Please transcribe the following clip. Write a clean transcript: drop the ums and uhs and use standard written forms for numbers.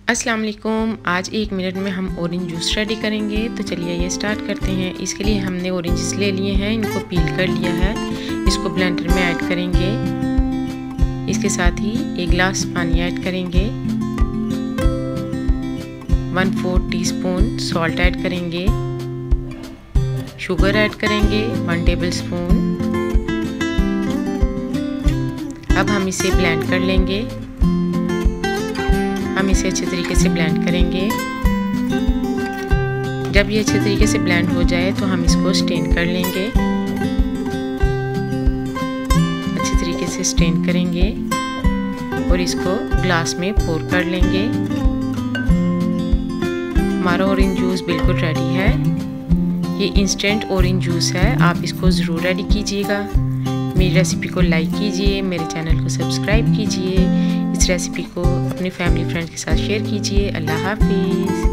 अस्सलाम वालेकुम। आज 1 मिनट में हम ऑरेंज जूस रेडी करेंगे, तो चलिए ये स्टार्ट करते हैं। इसके लिए हमने ऑरेंजेस ले लिए हैं, इनको पील कर लिया है। इसको ब्लेंडर में ऐड करेंगे। इसके साथ ही 1 गिलास पानी ऐड करेंगे। 1/4 टीस्पून सॉल्ट ऐड करेंगे। शुगर ऐड करेंगे 1 टेबलस्पून। अब हम इसे ब्लेंड कर लेंगे। हम इसे अच्छे तरीके से ब्लेंड करेंगे। जब ये अच्छे तरीके से ब्लेंड हो जाए तो हम इसको स्ट्रेन कर लेंगे। अच्छे तरीके से स्ट्रेन करेंगे और इसको ग्लास में पोर कर लेंगे। हमारा ऑरेंज जूस बिल्कुल रेडी है। ये इंस्टेंट ऑरेंज जूस है, आप इसको ज़रूर रेडी कीजिएगा। मेरी रेसिपी को लाइक कीजिए, मेरे चैनल को सब्सक्राइब कीजिए, इस रेसिपी को अपने फैमिली फ्रेंड्स के साथ शेयर कीजिए। अल्लाह हाफिज़।